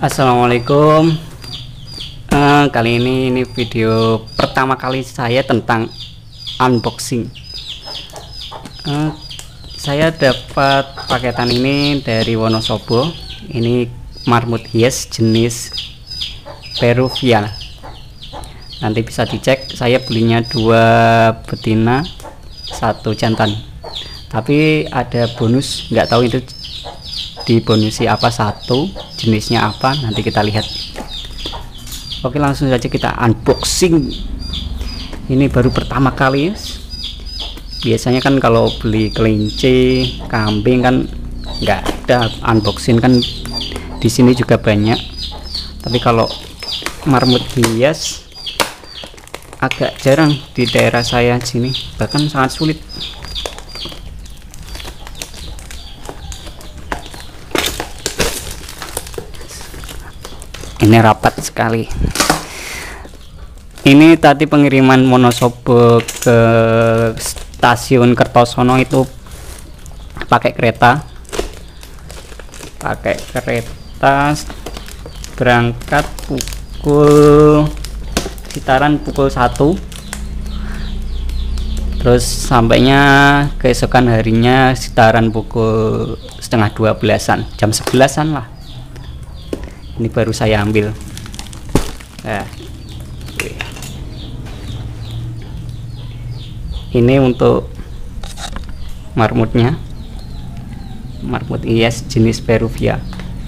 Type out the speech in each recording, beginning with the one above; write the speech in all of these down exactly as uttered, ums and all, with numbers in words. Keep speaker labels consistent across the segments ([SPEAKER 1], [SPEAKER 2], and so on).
[SPEAKER 1] Assalamualaikum. Uh, kali ini ini video pertama kali saya tentang unboxing. Uh, saya dapat paketan ini dari Wonosobo. Ini marmut hias jenis Peruvian. Nanti bisa dicek. Saya belinya dua betina, satu jantan. Tapi ada bonus, nggak tahu itu dibonusi apa, satu jenisnya apa, nanti kita lihat. Oke, langsung saja kita unboxing. Ini baru pertama kali. Biasanya kan kalau beli kelinci, kambing kan nggak ada unboxing, kan di sini juga banyak. Tapi kalau marmut hias agak jarang di daerah saya sini, bahkan sangat sulit. Ini rapat sekali. Ini tadi pengiriman Wonosobo ke stasiun Kertosono itu pakai kereta. Pakai kereta berangkat pukul sekitaran pukul satu. Terus sampainya keesokan harinya sekitaran pukul setengah dua belasan, jam sebelasan lah. Ini baru saya ambil. Nah, ini untuk marmutnya, marmut hias jenis Peruvian.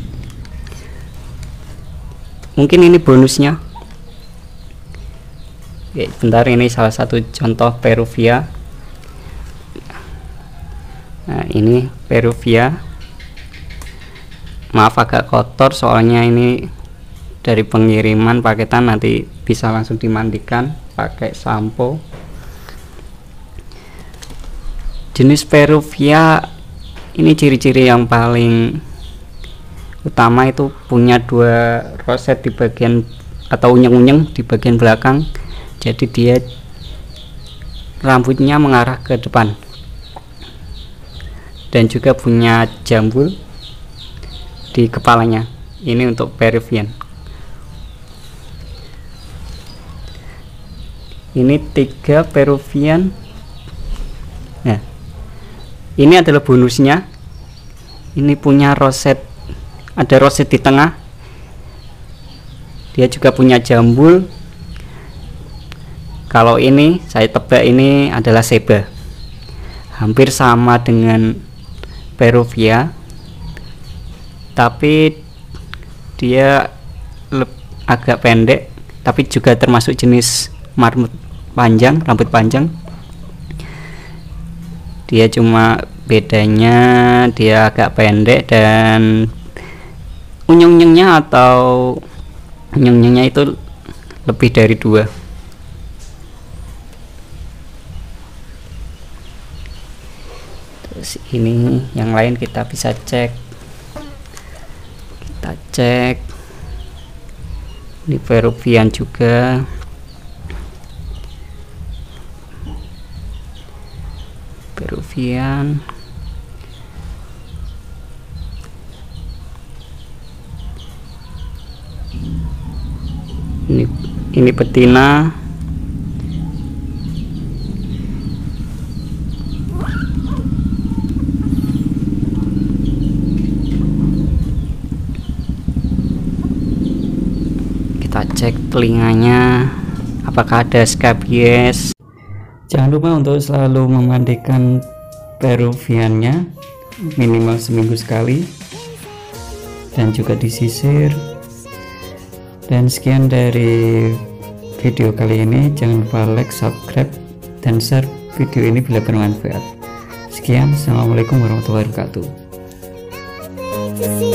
[SPEAKER 1] Mungkin ini bonusnya. Oke, bentar, ini salah satu contoh Peruvian. Nah, ini Peruvian. Maaf agak kotor soalnya ini dari pengiriman paketan, nanti bisa langsung dimandikan pakai sampo. Jenis Peruvian ini ciri-ciri yang paling utama itu punya dua roset di bagian atau unyeng-unyeng di bagian belakang, jadi dia rambutnya mengarah ke depan, dan juga punya jambul di kepalanya. Ini untuk Peruvian. Ini tiga Peruvian. Nah, ini adalah bonusnya. Ini punya roset, ada roset di tengah. Dia juga punya jambul. Kalau ini saya tebak ini adalah Seba, hampir sama dengan Peruvian, tapi dia agak pendek, tapi juga termasuk jenis marmut panjang, rambut panjang. Dia cuma bedanya dia agak pendek dan unyeng-unyengnya atau unyeng-unyengnya itu lebih dari dua. Terus ini yang lain kita bisa cek. Kita cek. Ini Peruvian juga. Peruvian. Ini ini betina. Kita cek telinganya apakah ada skabies. Jangan lupa untuk selalu memandikan Peruviannya minimal seminggu sekali, dan juga disisir. Dan sekian dari video kali ini. Jangan lupa like, subscribe, dan share video ini bila bermanfaat. Sekian, assalamualaikum warahmatullahi wabarakatuh.